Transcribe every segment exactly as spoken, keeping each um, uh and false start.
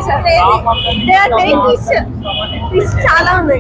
sir. They are very fish. Fish chala undi.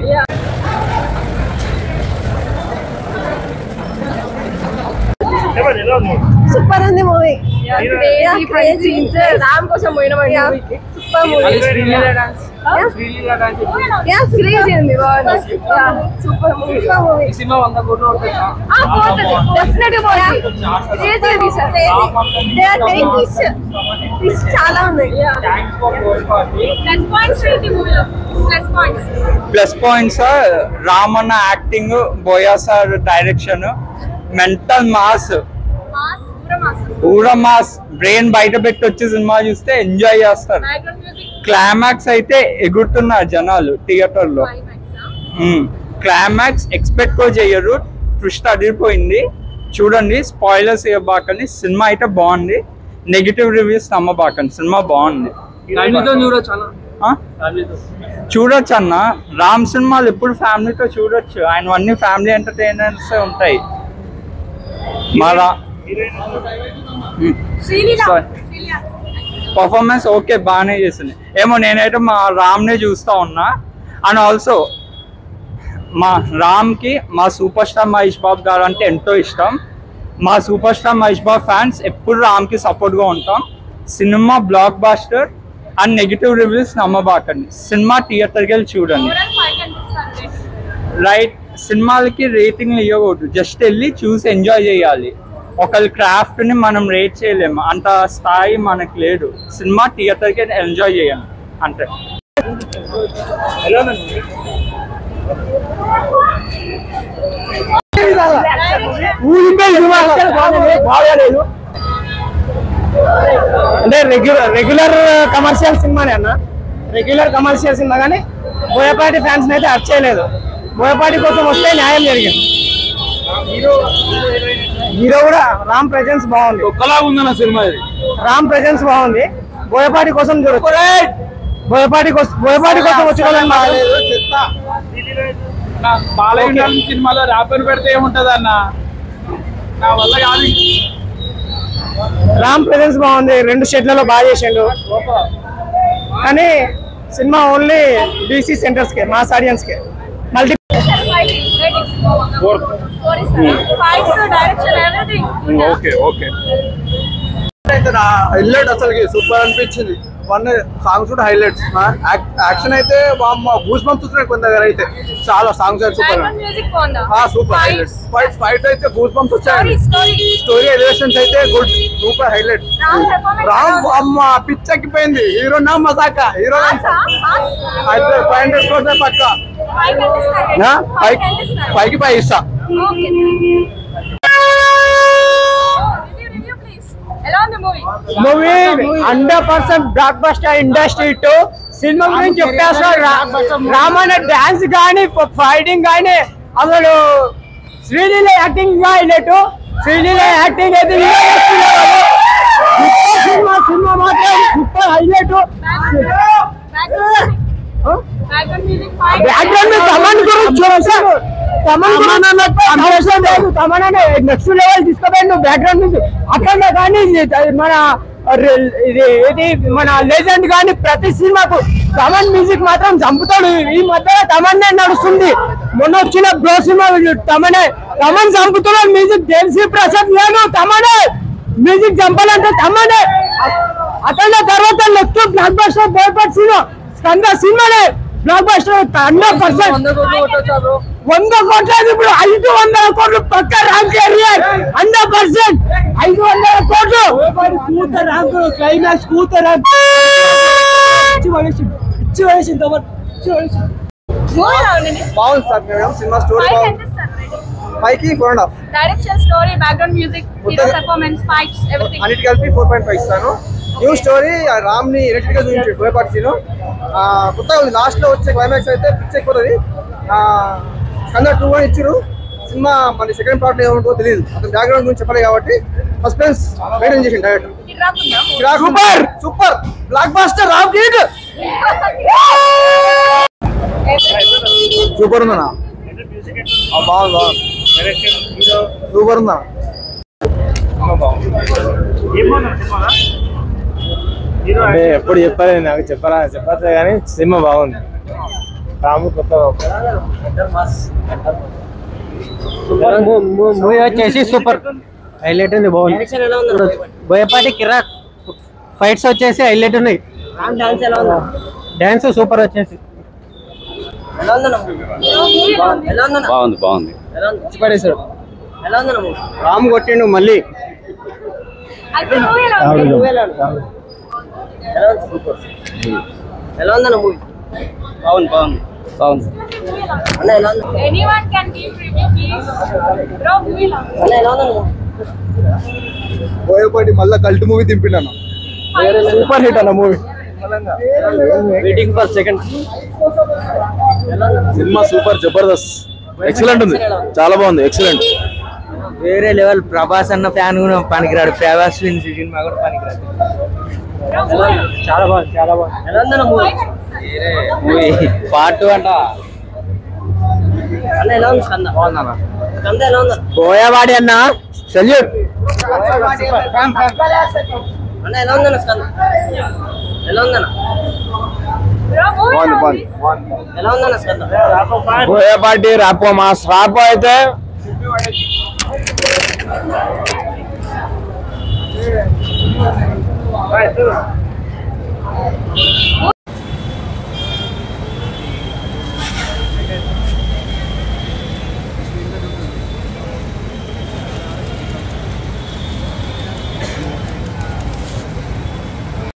Super undi movie. Yeah, crazy. Ram kosam moina movie. Super movie. Sreeleela dance. Sreeleela dance. Yeah, crazy undi. Yeah, super movie. Super movie. Cinema vanda kodu untadi. Ah, potadi. Definitely potadi. Crazy undi sir. They are very fish. Fish chala undi. Yeah. Thanks for Boyapati. Plus points ఏంటి మూవీలో? Plus points. Plus points Ramanna acting, Boya sir direction, mental mass. Mass పూరా mass. పూరా mass. Brain బయట పెట్టి వచ్చి cinema చూస్తే enjoy చేస్తారు. Climax అయితే ఎగురుతున్నారు జనాలు థియేటర్ లో. క్లైమాక్స్ ఎక్స్పెక్ట్ కూడా చేయరు. ట్విస్ట్ అదిరిపోయింది. చూడండి, స్పాయిలర్స్ ఇవ్వబాకండి. సినిమా అయితే బాగుంది. నెగిటివ్ రివ్యూస్ నమ్మబాకండి. సినిమా బాగుంది. చూడొచ్చు అన్న. రామ్ సినిమాలు ఎప్పుడు ఫ్యామిలీతో చూడొచ్చు. ఆయన అన్ని ఫ్యామిలీ ఎంటర్టైనర్స్ ఉంటాయి. మరా పర్ఫార్మెన్స్ ఓకే, బాగానే చేసింది. ఏమో నేనైతే మా రామ్నే చూస్తా ఉన్నా. అండ్ ఆల్సో మా రామ్కి మా సూపర్ స్టార్ మహేష్ బాబు గారు అంటే ఎంతో ఇష్టం. మా super star Mahesh Babu fans ఎప్పుడు రామ్కి సపోర్ట్గా ఉంటాం. Cinema blockbuster. And negative reviews నమ్మబాకండి. సినిమా థియేటర్కి వెళ్ళి చూడండి. రైట్, సినిమాలకి రేటింగ్లు ఇవ్వకూడదు. జస్ట్ వెళ్ళి చూసి ఎంజాయ్ చేయాలి. ఒకరి క్రాఫ్ట్ని మనం రేట్ చేయలేము. అంత స్థాయి మనకు లేదు. సినిమా థియేటర్కి ఎంజాయ్ చేయాలి అంతే. అంటే రెగ్యులర్ రెగ్యులర్ కమర్షియల్ సినిమానే అన్న. రెగ్యులర్ కమర్షియల్ సినిమా కానీ బోయపాటి ఫ్యాన్స్ అయితే అర్చ్ చేయలేదు. బోయపాటి కోసం వస్తే న్యాయం జరిగింది. హీరో కూడా రామ్ ప్రెజెన్స్ బాగుంది. ఒక్కలా ఉందన్న సినిమా ఇది. రామ్ ప్రెజెన్స్ బాగుంది. బోయపాటి కోసం చూడొచ్చు. బోయపాటి కోసం బోయపాటి కోసం వచ్చి బాలయ్య సినిమాలో ర్యాపర్ పెడితే ఏముంటది అన్న, నా వల్ల కాదు. రామ్ ప్రెజెన్స్ బాగుంది. రెండు షెడ్లలో బాగా చేసిండు. కానీ సినిమా ఓన్లీ డీసీ సెంటర్స్ కే, మాస్ ఆడియన్స్ కే. మల్టీ ఓకే ఓకే హైలైట్ అసలుకి సూపర్ అనిపించింది. వన్ సాంగ్స్ కూడా హైలైట్స్. యాక్షన్ అయితే గూస్ బంప్స్ వస్తున్నాయి కొంత దగ్గర అయితే. చాలా సాంగ్స్ అయితే super super highlights. Fight fight అయితే గూస్ బంప్స్ వచ్చాయి. స్టోరీ ఎలివేషన్స్ అయితే గుడ్, సూపర్ హైలైట్. రామ్ అమ్మ పిచ్చెక్కిపోయింది. హీరో నా మజాక. హీరో అయితే ఫైవ్ హండ్రెడ్ కోర్స్ పక్క. పైకి పై ఇస్తా. Movie hundred percent blockbuster industry to. Cinema గురించి చెప్పేస్తా. రామన్న డాన్స్ కానీ ఫైటింగ్ కానీ అసలు Sreeleela acting highlight. Sreeleela acting అయితే సినిమా సినిమా మాత్రం సూపర్ హైలైట్. బ్యాక్గ్రౌండ్ తమన్ గురించి తమన్ అనే నెక్స్ట్ లెవెల్ తీసుకుపోయింది బ్యాక్గ్రౌండ్ నుంచి. అక్కడ కానీ మన ఇది ఇది మన లెజెండ్ కానీ ప్రతి సినిమాకు తమన్ మ్యూజిక్ మాత్రం చంపుతాడు. ఈ మధ్య తమన్నే నడుస్తుంది. మొన్న వచ్చిన బ్రో సినిమా తమనే తమన్ చంపుతున్నాడు. మ్యూజిక్ దేవిశ్రీ ప్రసాద్ లేదు, తమనే మ్యూజిక్ చంపాలంటే తమనే. అతని తర్వాత next blockbuster Boyapati cinema Skanda సినిమానే బ్లాక్ బస్టర్ హండ్రెడ్ పర్సెంట్. వంద కోట్లు ఇప్పుడు ఐదు వందల కోట్లు పక్క ర్యాంక్ ఏరియర్. హండ్రెడ్ పర్సెంట్ ఐదు వందల కోట్లు. కూత ర్యాంక్ క్లైమాక్స్ కూత ర్యాంక్ బాగుంది సార్ మేడం. సినిమా స్టోరీ బాగుంది. ఫైవ్ కి four and half. Direction, story, background music, hero performance, fights, everything అన్నిటి కలిపి ఫోర్ పాయింట్ ఫైవ్ ఇస్తాను. New story. రామ్ ని ఎలక్ట్రిక్ గా చూపించాడు బోయపాటి సీను. కొత్తగా ఉంది. లాస్ట్ లో వచ్చే క్లైమాక్స్ అయితే పిచ్ ఎక్కువది. స్కంద టూ అని ఇచ్చారు. సినిమా మన సెకండ్ పార్ట్ ఏముంటుందో తెలియదు. అతని బ్యాక్గ్రౌండ్ గురించి చెప్పాలి కాబట్టి సస్పెన్స్ మెయింటైన్ చేసింది director. Super super blockbuster Ram kid. Super ఉందన్నా. బాగుంది సూపర్ ఉందా. అంటే ఎప్పుడు చెప్పాలి నాకు చెప్పాలా చెప్పట్లే కానీ సినిమా బాగుంది. రాము కొత్త మూవీ వచ్చేసి సూపర్ హైలైట్ ఉంది, బాగుంది. బోయపాటి కిరాక్ ఫైట్స్ వచ్చేసి హైలైట్ ఉన్నాయి. డాన్స్ సూపర్ వచ్చేసి బాగుంది బాగుంది. పడేశాడు. రాము కొట్టిండు మళ్ళీ. ఎలా ఉందన్న మూవీ? బాగుంది బాగుంది బాగుంది. బోయపాటి మళ్ళా కల్ట్ మూవీ దింపిండన్న. సూపర్ హిట్ అన్న movie. Waiting for second. Cinema super జబర్దస్త్ ఎక్సలెంట్ ఉంది, చాలా బాగుంది, ఎక్సలెంట్. వేరే లెవెల్. ప్రభాస్ అన్న ఫ్యాన్ కూడా పనికిరాడు, ప్రభాస్ సినిమా కూడా పనికిరాడు. చాలా బాగుంది చాలా బాగుంది. ఎలా ఉందన్న మూవీ? మూవీ పార్ట్ టూ అంట. అన్న ఎలా ఉంది స్కంద? బాగుందన్న. స్కంద ఎలా ఉందన్న? బోయపాటి అన్న సెల్యూట్. అన్న ఎలా ఉందన్న స్కంద? ఎలా ఉందన్న? ఎలా ఉందన్న స్కంద? బోయపాటి రాపో మాస్ రాపో అయితే